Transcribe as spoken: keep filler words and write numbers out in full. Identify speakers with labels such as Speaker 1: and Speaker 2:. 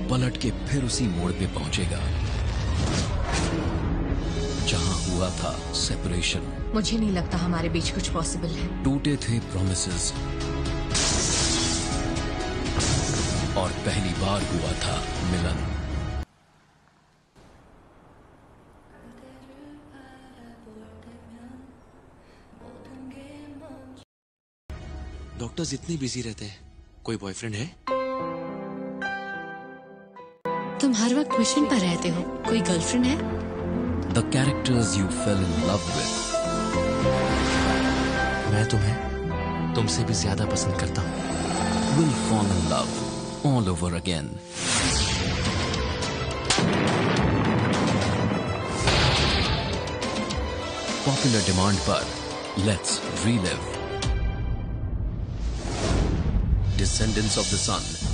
Speaker 1: पलट के फिर उसी मोड़ पे पहुंचेगा जहां हुआ था सेपरेशन।
Speaker 2: मुझे नहीं लगता हमारे बीच कुछ पॉसिबल है।
Speaker 1: टूटे थे प्रोमिसेस और पहली बार हुआ था मिलन।
Speaker 3: डॉक्टर्स इतनी बिजी रहते हैं, कोई बॉयफ्रेंड है?
Speaker 2: तुम हर वक्त मिशन पर रहते हो, कोई गर्लफ्रेंड है?
Speaker 1: The characters you fell in love with.
Speaker 3: मैं तुम्हें तुमसे भी ज्यादा पसंद करता हूँ।
Speaker 1: Will fall in love all over again. Popular demand पर let's relive Descendants of the Sun